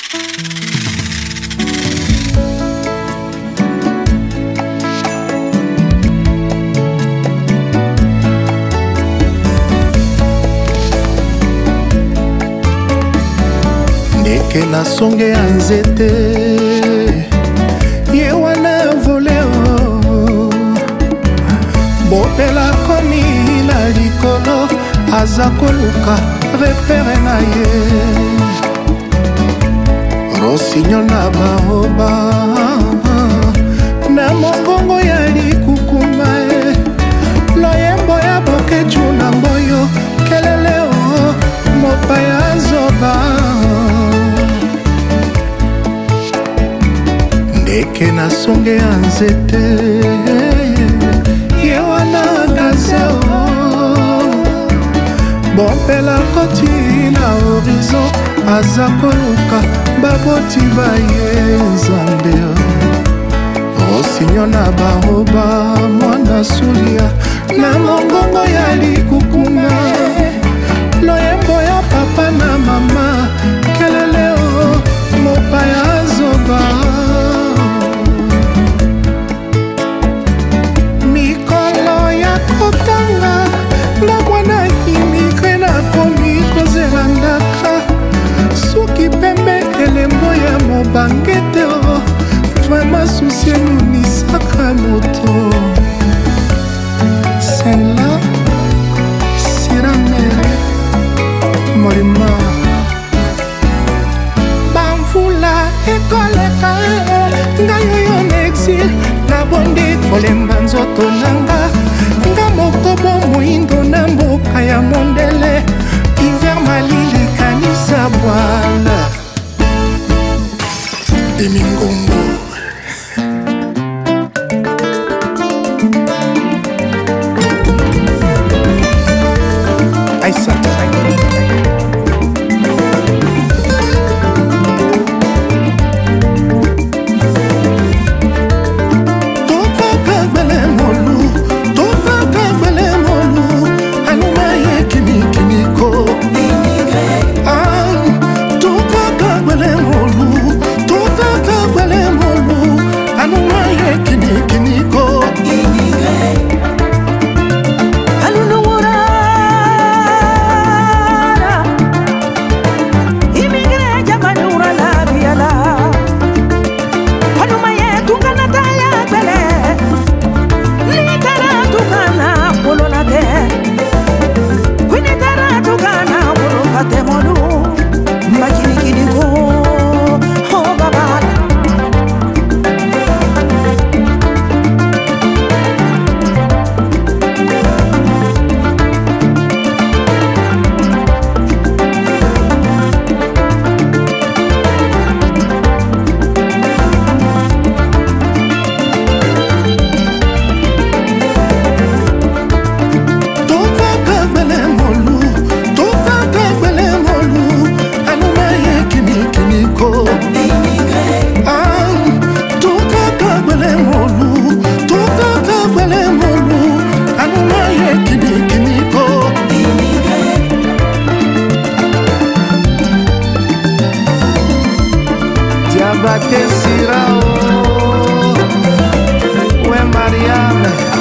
Ndeke na songe ya nzete ye wana voleo bopela komi na likolo aza koluka repere na ye rosinyo na baoba na mongongo ya likukuma e loyembo ya bokeju na mboyo kelele o mopaya zoba ndeke na songe ya nzete ye wana gazeo bompela koti na horizon aza koluka baboti baye nzambe rosinyo na baoba mwana sulia na mongongo ya likukuna loyembo ya papa na mama kelele o mopaya zoba mikolo ya kotanga na mwana imigre na komi kozela ndaka suki pembe elembo ya mobangete o vraimen susi enunisaka moto senla siramere molima bamvula ekoleka ngai oyo na exil nabonde kolemba nzoto nanga nga mokobo moindo na mboka ya mondele hiver malilikanisa bwala emingongo aisa Diabate Sirao, we Mariana.